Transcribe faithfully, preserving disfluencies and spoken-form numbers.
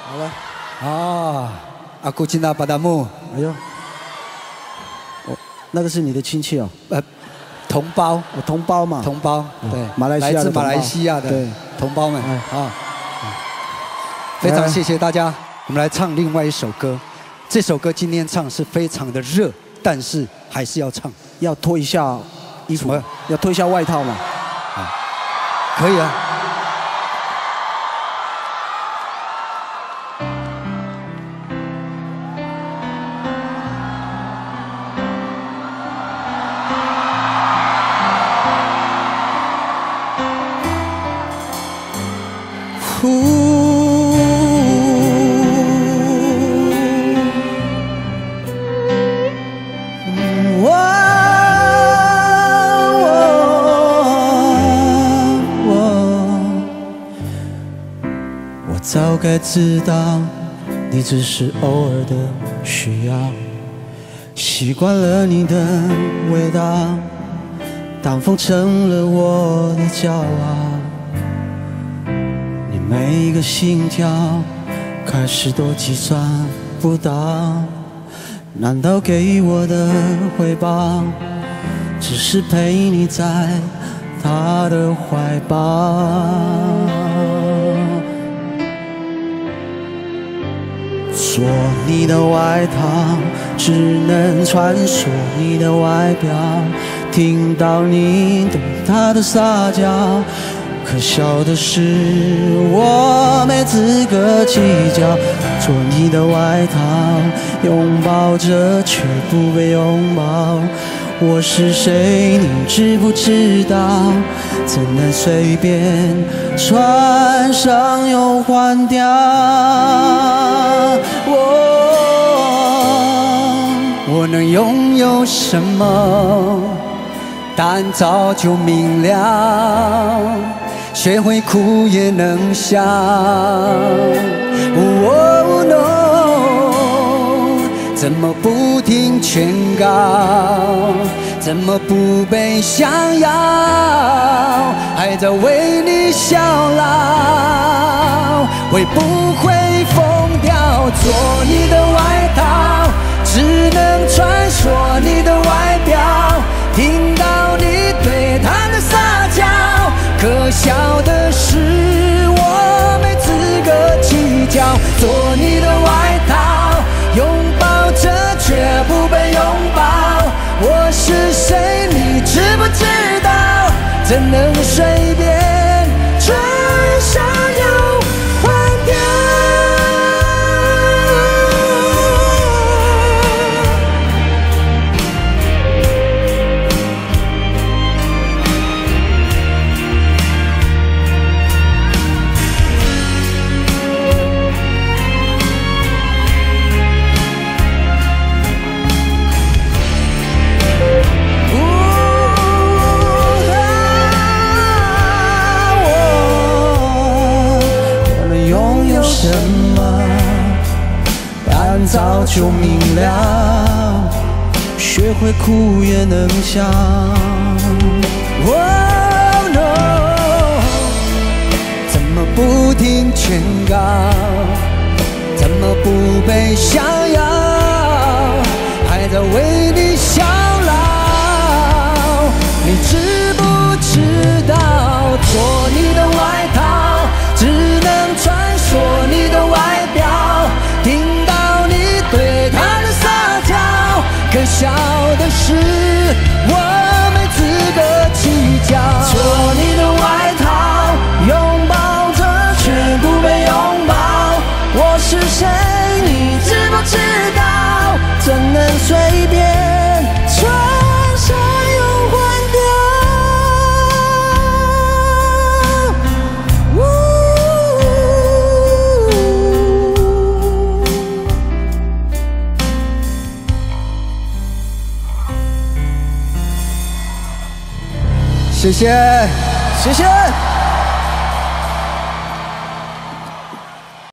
好了。啊，阿古吉纳巴达木。哎呦，哦，那个是你的亲戚哦。呃，同胞，哦、同胞嘛。同胞，对，马来西亚来自马来西亚的同胞们啊。非常谢谢大家，我们来唱另外一首歌。这首歌今天唱是非常的热，但是还是要唱。要脱一下衣服，要脱一下外套嘛。啊，可以啊。早该知道，你只是偶尔的需要，习惯了你的味道，当风成了我的骄傲。你每一个心跳开始都计算不到，难道给我的回报只是陪你在他的怀抱？说你的外套只能穿梭你的外表，听到你对他的撒娇，可笑的是我没资格计较。做你的外套，拥抱着却不被拥抱，我是谁你知不知道？怎能随便穿上又换掉？我能拥有什么？答案早就明了，学会哭也能笑。Oh no， 怎么不听劝告？怎么不被想要？还在为你效劳，会不会疯掉？做你的外套，只能穿梭你的外表，听到你对他的撒娇，可笑的是我没资格计较。做你的外套，拥抱着却不被拥抱，我是谁你知不知道？怎能随便穿上又换掉？什么？答案早就明了，学会哭也能笑。Oh no， 怎么不听劝告？怎么不被想要？还在为你效劳，你知不知道？做你的外套，只能穿说你的外表，听到你对他的撒娇，可笑的是我没资格计较。做你的外套，拥抱着却不被拥抱，我是谁你知不知道？怎能随便穿上又换掉？谢谢，谢谢。